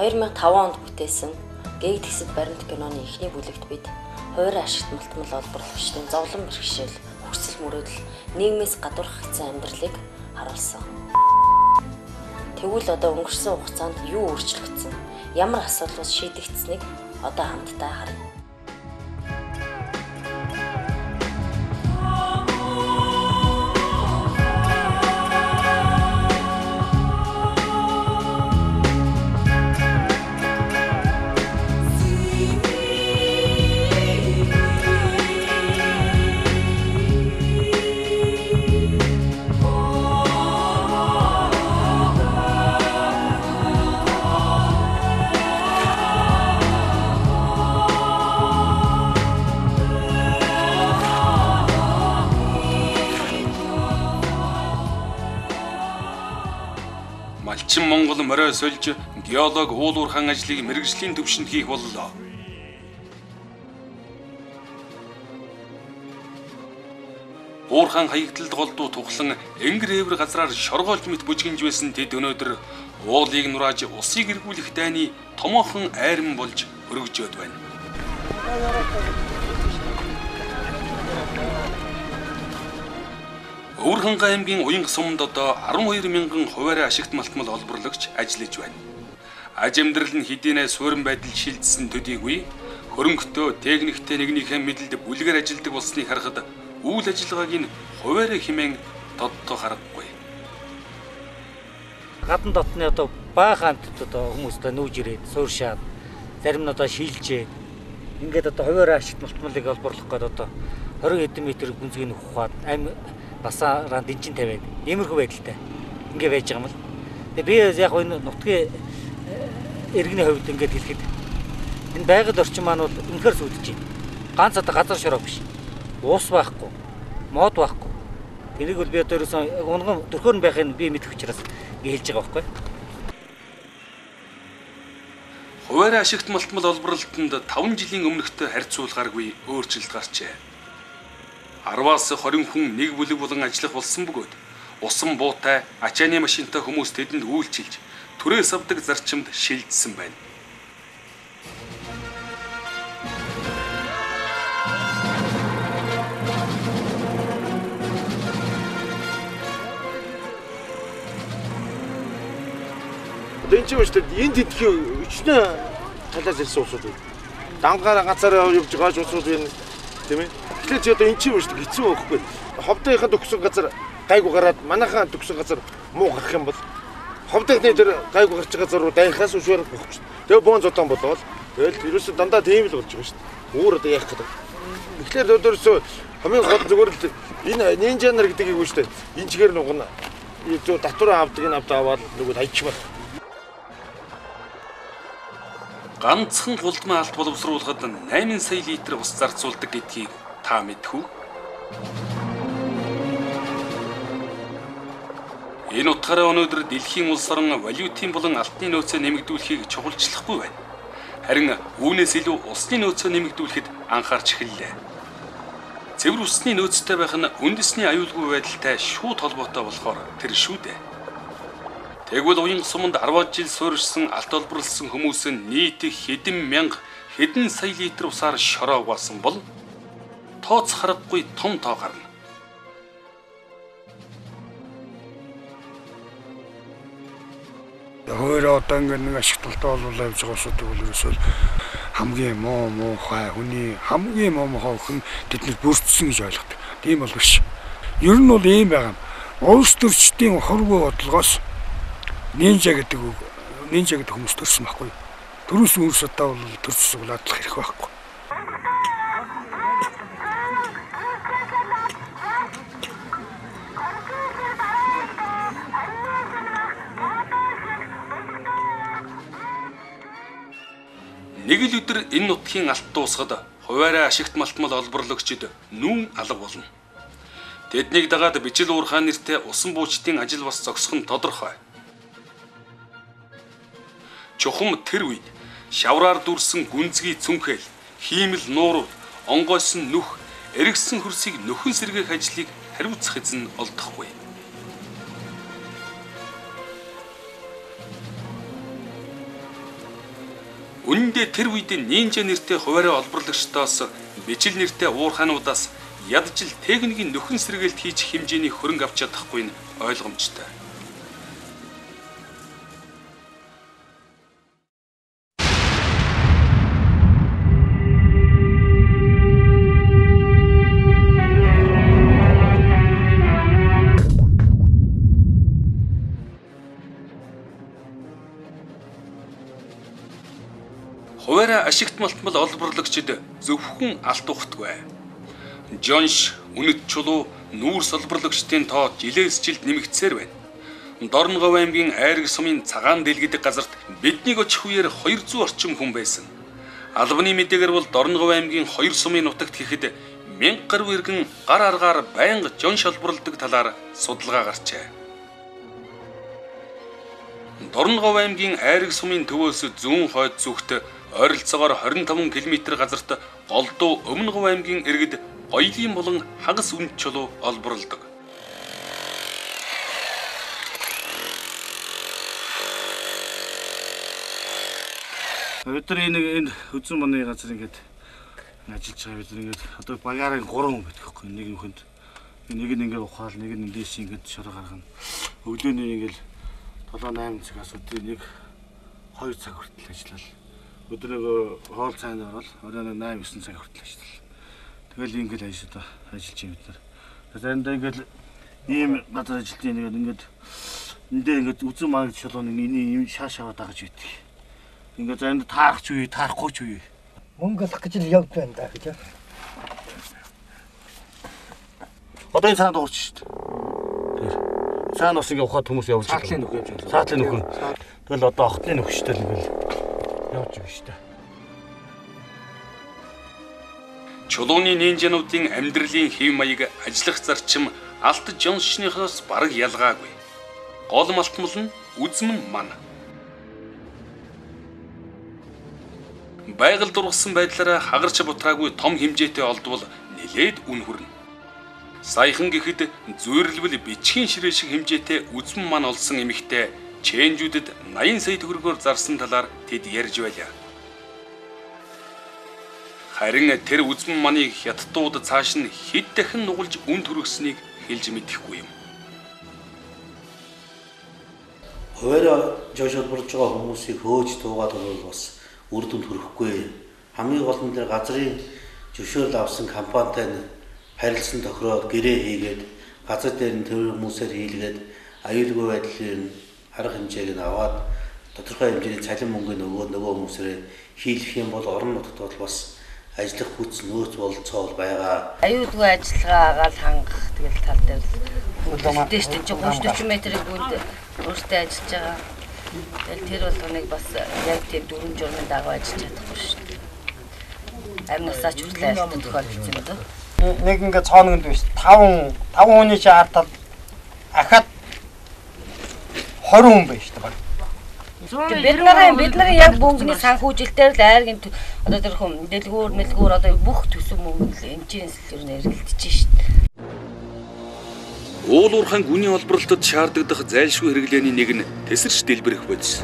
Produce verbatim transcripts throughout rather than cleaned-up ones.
хоёр мянга таван онд бүтээсэн Гээг тэгсэд баримт киноны эхний бүлэгт бид хуваарь ашигт мултмал олборлогчдын зовлон бэрхшээл, хүсэл мөрөөдөл, нийгмээс гадуурх хэцүү амьдралыг харуулсан. Тэгвэл одоо өнгөрсөн хугацаанд юу өөрчлөгдсөн? Ямар асуудлууд шийдэгдсэнийг одоо хамтдаа харъя. Малчин Монгол морой сольж геолог уул уурхайн ажлыг мэргэжлийн төвшөнд хийх боллоо. Уурхайн хаягдлалд голдуу тухлан энгэр эвэр газраар шоргоолж мэт бүжгинж байсан тэд өнөөдөр уулыг нурааж усыг эргүүлэх дайны томоохон айран болж өргөжөөд байна. Өвөрхангай аймгийн Уянга суманд одоо арван хоёр мянган хуваарь ашигт малтмал олборлогч ажиллаж байна. Аж амьдрал нь хэдийнэ суурин байдал шилжсэн төдийгүй хөрөнгөтэй, техниктэй нэгнийхээ мэдлэлд бүлгээр ажилладаг болсныг харахад үйл ажиллагааг нь хуваарь хэмээн тодтоо харахгүй. Гадна дотны одоо баахан хамт одоо хүмүүстэй нүүж ирээд сууршаад зарим нь одоо шилжээ. Ингээд одоо хуваарь ашигт малтмалыг олборлох гээд одоо хорин хэдэн метр гүнзгий нөхөх хаад амь басаараа дэнчин тавиад иймэрхүү байдалтай ингээ байж байгаа юм л. Тэгээ би яг энэ нутгийн иргэний хувьд ингээд хэлэхэд энэ байгаль орчин маань бол үнэхээр сүудэж байна. Ганц одоо газар шороо биш. Уус байхгүй, мод байхгүй. Тэрийг бол би одоо ерөөсөн унган төрхөөр нь байхыг би мэдэх учраас ингээ хэлж байгаа байхгүй. Хуваарь ашигт малтмал олборлолтод таван жилийн өмнөхтэй харьцуулгааргүй өөрчлөлт гарчээ. арваас хорин хүн нэг бүлэг болон ажиллах болсон бөгөөд усан буутай ачааны машинтай хүмүүс тэдэнд үйлчилж түрээс авдаг зарчимд шилжсэн байна. Энэ ч юм шүү дээ. Энд тэтгэх өчнөө талаас ирсэн усууд байна. Дангаараа ганцаараа явж байгаа ч усууд байна. Тийм ээ. Тэгэхээр чи одоо эн чинь шүү дээ хэцүү байхгүй. Ховдынхаа төгсөн газар гайгүй гараад манайхаа төгсөн газар муу гарах юм бол ховдынхны тэр гайгүй гарч байгаа газар руу дайхаас үшээр бохч. Тэгээ боон зодон болоод тэгэл ерөөсөө дандаа тийм л болж байгаа шүү дээ. Өөр одоо яах гэдэг. Тэгэхээр өдөрсөө хамгийн гол зүгээр л энэ нинжа нар гэдэг юм шүү дээ. Энэ чигээр нугна. Юу татвар авдаг нь авдаг аваад нөгөө хайчмаар. Ганцхан гулдмаа алт боловсруулахад восемь сая литр ус зарцуулдаг гэдгийг та мэдэх үү? Энэ утгаараа өнөөдөр дэлхийн улс орон валютын болон алтны нөөцөө нэмэгдүүлэхийг чухалчлахгүй байна. Харин үүнээс илүү усны нөөцөө нэмэгдүүлэхэд анхаарч эхэллээ. Цэвэр усны нөөцтэй байх нь үндэсний аюулгүй байдалтай шууд холбоотой болохоор тэр шүү дээ. Тэгвэл Уянга суманд арван жил суурьшсан алт олборлсон хүмүүс нь нийт хэдэн мянга хэдэн сая литр усаар шороо угаасан бол тооц харахгүй том тоо гарна. Хуваарь одоо ингээд нэг ашиглалтаа болов явж байгаа усууд бол ерөөсөө хамгийн муу муухай хүний хамгийн муу муухай хүн тэднэр бүрдсэн гэж ойлгодог. Тийм бол биш. Ер нь бол ийм байгаа юм. Улс төрчдийн хорвоо бодлогоос нинжа гэдэг үг нинжа гэдэг хүмүүс төрсөн байхгүй. Төрөөс үүс одоо бол төрсөн суулаадлах хэрэг байхгүй. Нэг л өдөр энэ нутгийн алт дуусахад хуваарь ашигт малтмал олборлогчид нүүн алга болно. Тэднийг дагаад Бичил уурхай нэртэй усан буучдын ажил бас зогсох нь тодорхой. Чухам тэр үед шавраар дүрсэн гүнзгий цүнхэл, хиймэл нуурууд, онгойсон нүх, эргэсэн хөрсийг нөхөн сэргээх ажлыг хариуцах эзэн олдохгүй. Үнэндээ тэр үед нинжа нэртэй хуваарай олборлагчдоос бичил нэртэй уур хаануудаас ядчил техникийн нөхөн сэргээлт хийж хэмжээний хөрөнгө авч чадахгүй нь ойлгомжтой. Хуваарай ашигт малтмал олборлагчид зөвхөн алт ухтгүй. Жонш, үнэт чулуу, нүүрс олборлагчдын тоо жилээс жилд нэмэгдсээр байна. Дорногов аймгийн Айраг сумын цагаан дэл гэдэг газарт бидний очих үеэр хоёр зуун орчим хүн байсан. Албаны мэдээгээр бол Дорногов аймгийн хоёр сумын нутагт гэхэд мянга гаруй иргэн гар аргаар байнга жонш олборладаг талаар судалгаа гарчээ. Дорногов аймгийн Айраг сумын төвөөс зүүн хойд зүгт ойролцоогоор двадцать пять км газарт голдуу Өмнөгов аймгийн иргэд гоёлын болон хагас үнд чулуу олборлдог. Бид нар энэ үзэн маны газар ингээд ажиллаж байгаа бид нар ингээд одоо багаараа гурван хүн байдаг хгүй нэг хүнд нэг нь ингээд ухаал нэг нь эндээс ингээд шороо гаргана. Өглөөний ингээд долоо найман цагаас өдөр нэг хоёр цаг хүртэл ажиллаа. Өдөр нэг хоол цайнд орол оройн восемь девять цаг хүртэл ажиллаа. Тэгэл ингээд ажиллаа ажиллаж юм бид нар. Заримдаа ингээд ийм газар ажилтны нэг ингээд эндээ ингээд үзэн мангад шолооны ийм шааш аваад дагаж үйдэг. Ингээд заримдаа таарах ч үе, таарахгүй ч үе. Мөнгө олох гэж л явд байна да гэж. Одоо энэ цаанд уурч шүү дээ. Тэр цаанд бас ингээд ухаад хүмүүс явуулж байгаа. Саатлын нөхөө юм шиг. Саатлын нөхөө. Тэгэл одоо охтны нөхөштэй л ингээл явж байгаа шүү дээ. Чулууны нинжануудын амьдралын хэв маяг, ажиллах зарчим алт жоншныхоос бараг ялгаагүй. Гол малтмал нь үзмэн ман. Байгаль дургасан байдлаараа хагарч бутраагүй том хэмжээтэй олдвол нэлээд үн хүрнэ. Саяхан гэхэд зүйрлбэл бичгийн ширээ шиг хэмжээтэй үзмэн ман олсон эмэгтэй чэнжүүдэд наян сая төгрөгөөр зарсан талаар тэд ярьж байлаа. Харин тэр үзмэн маныг хятадууд цааш нь хэд дахин нугалж үн төрөгснийг хэлж мэдэхгүй юм. Хуваарай жошол болж байгаа хүмүүсийг хөөж туугаад бол бас үр дүнд хүрэхгүй. Хамгийн гол нь тэр газрын зөвшөөрөл авсан компанитай харилцан тохироод гэрээ хийгээд газар дээр нь тэр хүмүүсээр хийлгээд аюулгүй байдлын арга хэмжээг нь аваад тодорхой хэмжээний цалин мөнгөний нөгөө нөгөө хүмүүсээр хийлгэх юм бол орон нутгад бол бас ажиллах хүч нөөц болцоо байгаа. Аюулгүй ажиллагаа агаал хангах тэгэл тал дээр үлдээш чинь тридцать четыре метрийн гүнд өөртөө ажиллаж байгаа. Тэгэл тэр болгоныг бас яг тийм дөрвөн журмын дагуу ажиллаж чадахгүй шүү дээ. Амнасаа ч хүртэл айлтгах тохиолдсон юм даа. Нэг ингээд цооногд биш таван таван хүний шаардал ахад двадцать хүн байна шүү дээ. Бид нарын бид нарын яг мөнгөний санхүүжилтээр л айргийн одоо тэр хүм дэлгүүр мэлгүүр одоо бүх төсөв мөнгө л эмчийн эслэр нэргэлдэж шүү дээ. Уул уурхайн гүний олборлолтод шаардагдах зайлшгүй хэрэглээний нэг нь тесэрч дэлбэрэх бодис.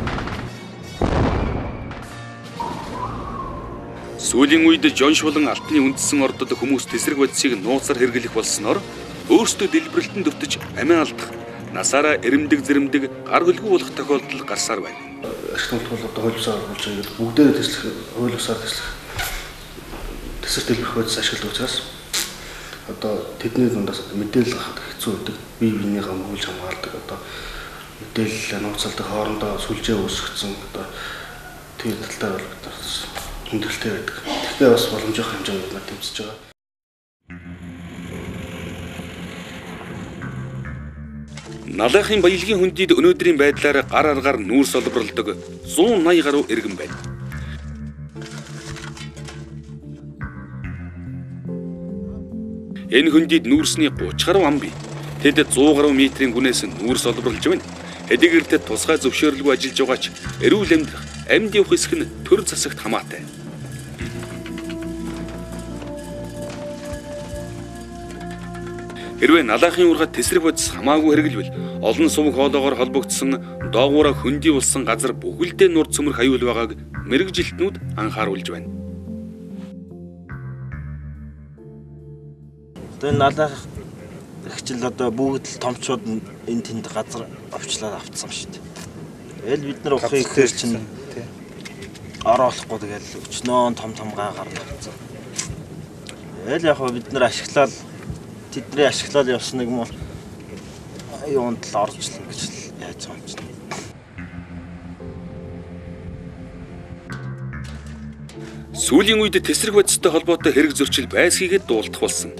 Сүүлийн үед жонш болон алтны үндсэн ордод хүмүүс тесрэг бодисыг нууцаар хэрэглэх болсноор өөрсдөө дэлбэрэлтэн дэвтэж амиа алдах, насаараа эрэмдэг зэрэмдэг гар хөлгүй болох тохиолдол гарсаар байна. Ашигт бол одоо хуулиусаар болж байгаа гэдэг бүгдээ теслэх, хуулиусаар теслэх тесрэг дэлбэрэх бодис ашигладаг учраас одоо тэдний дундаас мэдээлэл гаргахад хэцүү байдаг. Бие биенээ хамгаалж хамгаалдаг одоо мэдээлэл нууцалдаг хоорондоо сүлжээ үүсгэсэн одоо тэр талтай бол хүндрэлтэй байдаг. Тэгэхээр бас боломжтой хэмжээнд бид тэмцэж байгаа. Налахын баялагын хүндийд өнөөдрийн байдлаар гар аргаар нүүрс олборлдог one eighty гаруй иргэн байна. Энэ хүндийд нүүрсний thirty гаруй ам бий. Тэд one hundred гаруй метрийн гүнээс нүүрс олборлж байна. Хэдийгээр тусгай зөвшөөрлгүй ажиллаж байгаа ч эрүүл амьдрах, амьд явах хэсэг нь төр засагт хамаатай. Хэрвээ налаахын ургаад тесрэг бодис хамаагүй хэрэглэвэл олон сувг хоолоогоор холбогдсон доогуура хөндөй болсон газар бүхэлдээ нурд цөмөрх аюул байгааг мэрэгжилтнүүд анхааруулж байна. Тэгээ налаах ихчил одоо бүгд л томчууд энэ тэнд газар авчлаад авцсан шүү дээ. Тэгэл бид нар ухах ихээр чинь ороолохгүй тэгэл өчнөө том том гаагаар авцсан. Тэгэл яг бид нар ашиглаад тэдний ашиглаад явсан нэг юм бол юунд л оржлоо гэж яаж байгаа юм чинь. Сүүлийн үед тесрэг бодистой холбоотой хэрэг зөрчил байсгийгээд дуулдах болсон.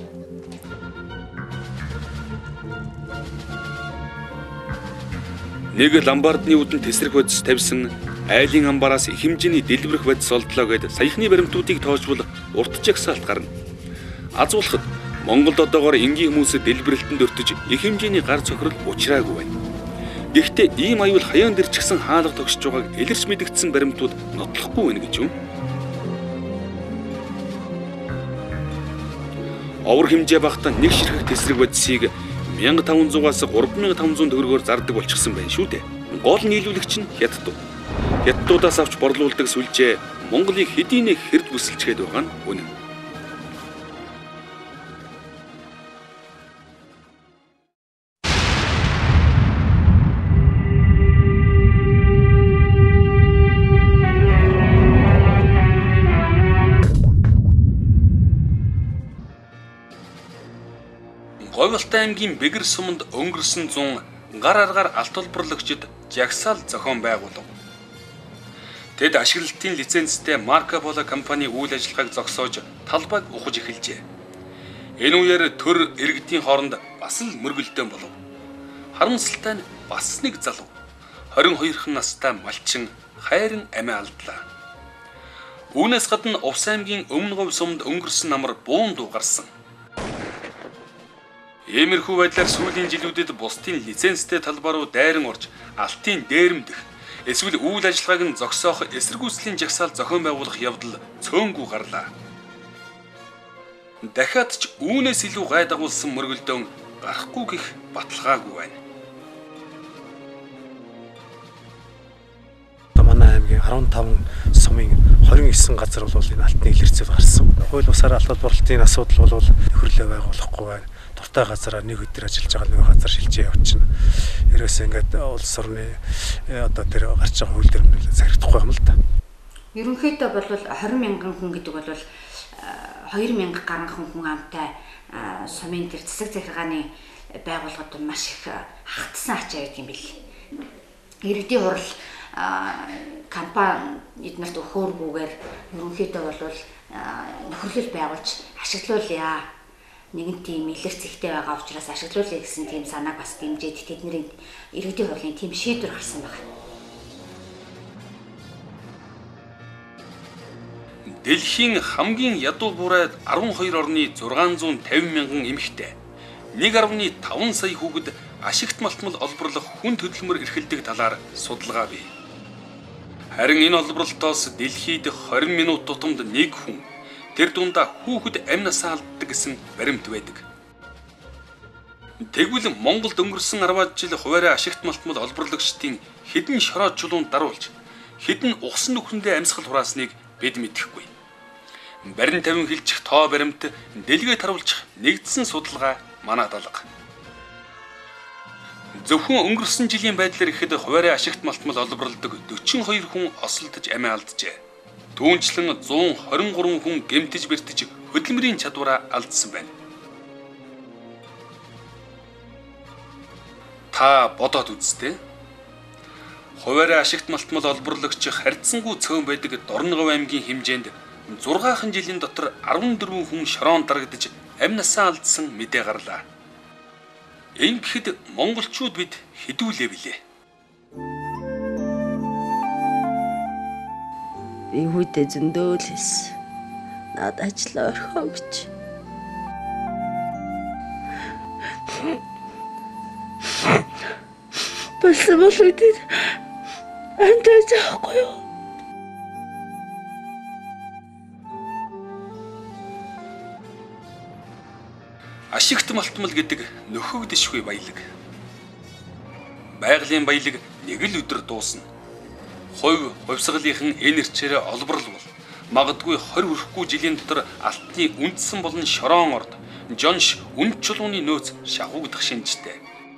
Нэг ламбардны үдэн тесрэг бодис тавьсан айлын амбараас их хэмжээний дэлбэрэх бодис олдлоо гэд саяхны баримтуудыг тоожвол урт жагсаалт гарна. Азуулахад Монголд одоогоор энгийн хүмүүсэд дэлбэрэлтэнд өртөж их хэмжээний гар цохирол учраагүй байна. Гэхдээ ийм аюул хаяан дээр ч гэсэн хаалга тогшиж байгааг илэрч мэдэгдсэн баримтууд нотлохгүй байна гэж юм. Овор хэмжээ багтаа нэг ширхэг тесрэг бодисыг мянга таван зугаас гурван мянга таван зуун төгрөгөөр зардаг болчихсон байна шүү дээ. Гол нийлүүлэгч нь Хятад. Хятадуудаас авч борлуулдаг сүлжээ Монголыг хэдийн нэг хэрд бүсэлчгээд байгаа нь үнэн. Говьалтай аймгийн Бэгэр суманд өнгөрсөн зун гар аргаар алт олборлагчид жагсаал зохион байгуулав. Тэд ашиглалтын лицензтэй Марко Поло компани үйл ажиллагааг зогсоож талбайг ухаж эхэлжээ. Энэ үеэр төр иргэдийн хооронд бас л мөргөлдөөн болов. Харамсалтай нь бас нэг залуу хорин хоёрхан настай малчин хайрын амиа алдлаа. Үүнээс гадна Увс аймгийн Өмнө Говь суманд өнгөрсөн намар буун дуу гарсан. Иймэрхүү байдлаар сүүлийн жилүүдэд бусдын лицензтэй талбай руу дайран орж алтын дээрэмдэх эсвэл үйл ажиллагааг нь зогсоох эсэргүүцлийн жагсаал зохион байгуулах явдал цөөнгүй гарлаа. Дахиад ч үүнээс илүү гай дагуулсан мөргөлдөөн гарахгүй гэх баталгаагүй байна. Манай аймгийн арван таван сумын хорин эсэн газар бол энэ алтны илэрцэл гарсан. Хууль бусаар алт олборлолтын асуудал бол нөхөрлөө байгуулахгүй байна. Дуртай газараа нэг өдөр ажиллаж байгаа нэг газар шилжээ явчихна. Ерөөсөө ингээд улс орны одоо тэр гарч байгаа хууль дээр нь зарагдахгүй юм л да. Ерөнхийдөө бол двадцать мянган хүн гэдэг бол two мянга гаруй хүн амтай сумын тэр засаг захиргааны байгууллагууд маш их хатсан ачаа байдаг юм бил. Иргэдийн хурал компани эднэрт өгөхөөргүйгээр ерөнхийдөө бол нөхөрлөл байгуулж ашиглуулъя. Нэгэн тийм илэрч ихтэй байгаа учраас ашиглуулъя гэсэн тийм санааг бас дэмжиж тэдний иргэдийн хурлын тийм шийдвэр гарсан байна. Дэлхийн хамгийн ядуу буурай арван хоёр орны зургаан зуун тавин мянган эмэгтэй нэг арван таван сая хүүхэд ашигт малтмал олборлох хүн хөдөлмөр эрхэлдэг талаар судалгаа бий. Харин энэ олборлолтоос дэлхийд twenty минут тутамд нэг хүн тэр дундаа хүүхэд амь насаа алддаг гэсэн баримт байдаг. Тэгвэл Монголд өнгөрсөн арваад жил хуваарай ашигт малтмал олборлагчдын хэдэн шороо чулуунд даруулж хэдэн ухсан нүхэндээ амьсгал хураасныг бид мэдэхгүй. Барин тавин хилчих тоо баримт дэлгээд харуулчих нэгдсэн судалгаа манад алга. Зөвхөн өнгөрсөн жилийн байдлаар ихэд хуваарай ашигт малтмал олборлдог forty-two хүн осолдож амиа алджээ. Түүнчлэн one twenty-three хүн гэмтэж бэртэж хөдөлмөрийн чадвараа алдсан байна. Та бодоод үзтээ. Хуваарай ашигт малтмал олборлагч харьцангуй цөөн байдаг Дорноговь аймгийн хэмжээнд six жилийн дотор fourteen хүн шороон дарагдж амь насаа алдсан мэдээ гарлаа. Ингэхэд монголчууд бид хэдүүлээ билээ. Би хүүтэй зөндөө л хэлсэн. Наад ажиллаа орхоо гэж. Болсон бол үгүй. Антаа заахгүй юу? Ашигт малтмал гэдэг нөхөгдөшгүй баялаг. Байгалийн баялаг нэг л өдөр дуусна. Хувь хувьсгалынхан энерчээр олборлол магадгүй хорь хүрэхгүй жилийн дотор алтны үндсэн болон шороон орд Жонш үнд чулууны нөөц шахуугдах шинжтэй.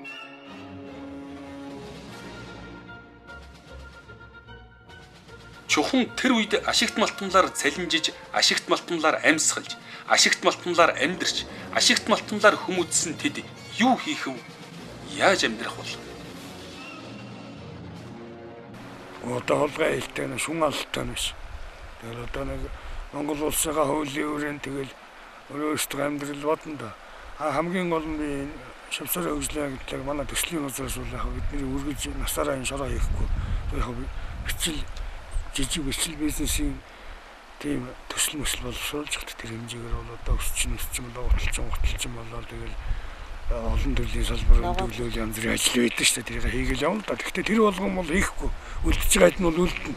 Чухам тэр үед ашигт малтмалаар цалинжиж, ашигт малтмалаар амьсгалж, ашигт малтмалаар амьдарч, ашигт малтмалаар хүмүүжсэн тэд юу хийх вэ? Яаж амьдрах бол? Одоо холгой хэлтэй нь шун алтай нэш. Тэгэл одоо нэг Монгол улсынхаа хуулийн өрөөнд тэгэл өөрөөсөө амьдрал бодно да. А хамгийн гол нь би шавсараа хөгжлөө гэдэг манай төслийн газраас бол яг бидний үргэлж насаараа энэ шороо хийхгүй. Яг бичил жижиг бичил бизнесийн тийм төсөл мөсөл боловсруулж хат тэр хэмжээгээр бол одоо өсчин өсчин болоо хөтөлчин хөтөлчин болоо тэгэл олон төрлийн салбар төлөөл янз бүрийн ажил байдаг шүү дээ. Тэрийг хийгээл явна да. Гэхдээ тэр болгон бол хийхгүй. Үлдчих гайд нь бол үлдэнэ.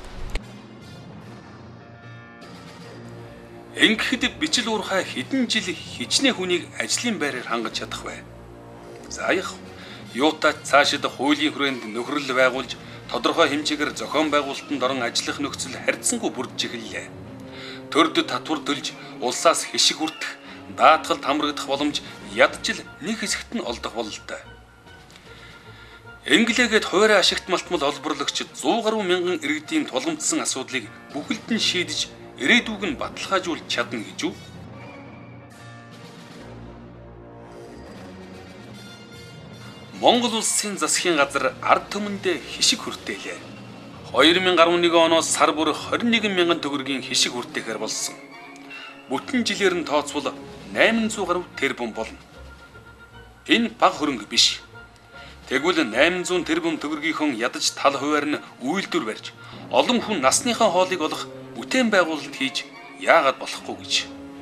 Ингэхэд бичил уурхай хэдэн жил хичнээн хүнийг ажлын байраар хангаж чадах вэ? За яг юутай цаашид хуулийн хүрээнд нөхрөл байгуулж тодорхой хэмжээгээр зохион байгуулалтанд орон ажиллах нөхцөл харьцангуй бүрдэж эхэллээ. Төрд татвар төлж улсаас хишиг хүртэх, даатгалд хамрагдах боломж ядчил нэг хэсэгт нь олдох бололтой. Инглигээд хуурай ашигт малтмал олборлагчид сто гаруй мянган иргэдийн тулгамдсан асуудлыг бүхэлд нь шийдэж ирээдүг нь баталгаажуулж чадна гэж үү? Монгол улсын засгийн газар ард түмэндээ хишиг хүртээлээ. две тысячи одиннадцать оноос сар бүр двадцать и один мянган төгрөгийн хишиг хүртээхээр болсон. Бүтэн жилээр нь тооцвол восемьсот гаруй тэрбум болно. Энэ бага хөрөнгө биш. Тэгвэл восемьсот тэрбум төгрөгийнхөн ядаж тал хуваар нь үйлдвэр барьж, олон хүн насныхаа хоолыг олох бүтээн байгуулалт хийж яагаад болохгүй гэж.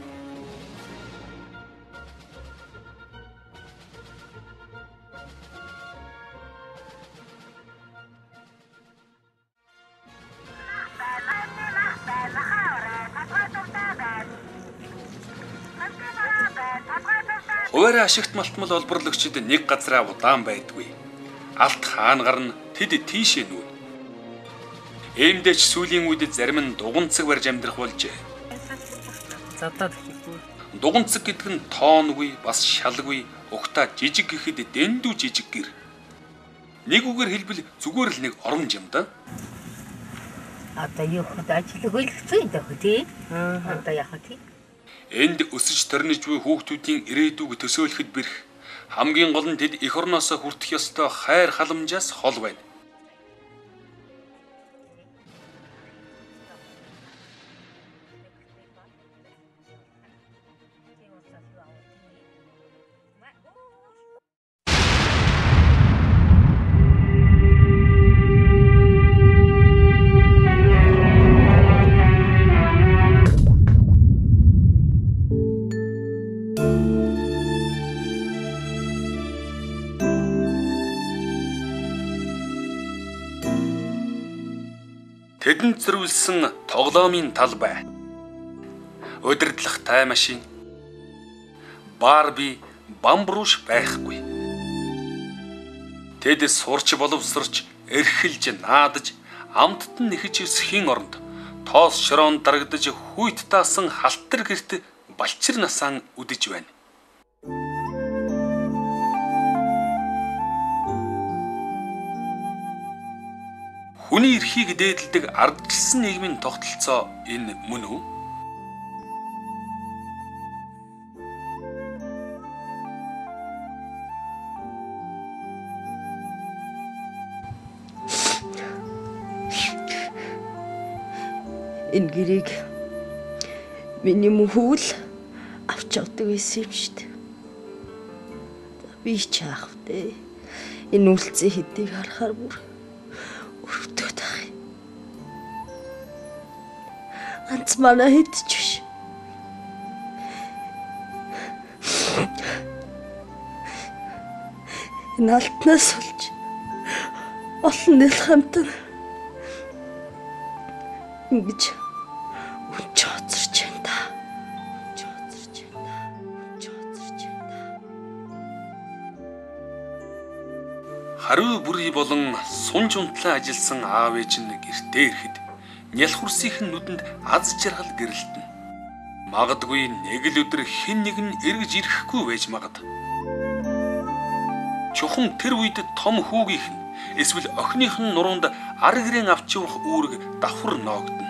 Хуурай ашигт малтмал олборлагчид нэг газраа удаан байдгүй. Алт хаана гарна тэд тийшээ нүүн. Эмдээч сүүлийн үед зарим нь дуганцэг барьж амьдрах болжээ. Задаад хийхгүй. Дуганцэг гэдэг нь тоонгүй, бас шалгүй, угтаа жижиг гэхэд дэндүү жижиг гэр. Нэг үгээр хэлбэл зүгээр л нэг оромж юм да. Одоо юу хэд ажил хөлгцөө дэх тий. Одоо яах вэ? Энд өсөж төрнөж буй хүүхдүүдийн ирээдүг төсөөлөхөд бэрх хамгийн гол нь тэд эх орноосоо хүртэх ёстой хайр халамжаас хол байна. Тэдэнд зэрүүлсэн тоглоомын талбай. Удирдлах тай машин. Барби, бамбрууш байхгүй. Тэд сурч боловсрч, эрхэлж, наадаж, амттан нэхэж өсөхийн оронд тоос шороон дарагдаж хүйт таасан халтар гэрт балчир насаан үдэж байна. Хүний эрхийг дээдэлдэг ардчилсан нийгмийн тогтолцоо энэ мөн үү? Энэ гэрийг миний мөхүүл авч явдаг байсан юм шүү дээ. Би ч яах вэ? Энэ үлцэн хэдийг харахаар бүр өрөвдөд ах. Анц манай хэдэж биш. Энэ алтнаас олж олон нэл хамтан ингэж үнч хоцорч байна да. Үнч хоцорч байна да. Үнч хоцорч байна да. Хариу бүрий болон сунж унтлан ажилласан аав ээж нь гэртээ ирэхэд нялх хурсийнхэн нүдэнд аз жаргал гэрэлтэн. Магадгүй нэг л өдөр хэн нэг нь эргэж ирэхгүй байж магад. Чухам тэр үед том хүүгийнх нь эсвэл охиных нь нуруунд ар гэрэн авч явах үүрэг давхар ноогдно.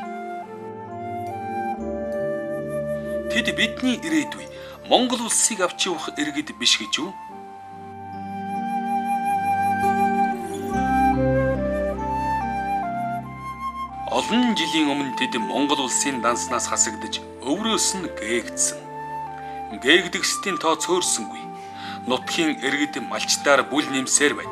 Тэд бидний ирээдүй Монгол улсыг авч явах иргэд биш гэж юу? Олон жилийн өмнө тэд Монгол улсын данснаас хасагдж өврөөс нь гээгдсэн. Гээгдэгсдийн тоо цөөрсөнгүй. Нутгийн иргэд малчдаар бүл нэмсээр байна.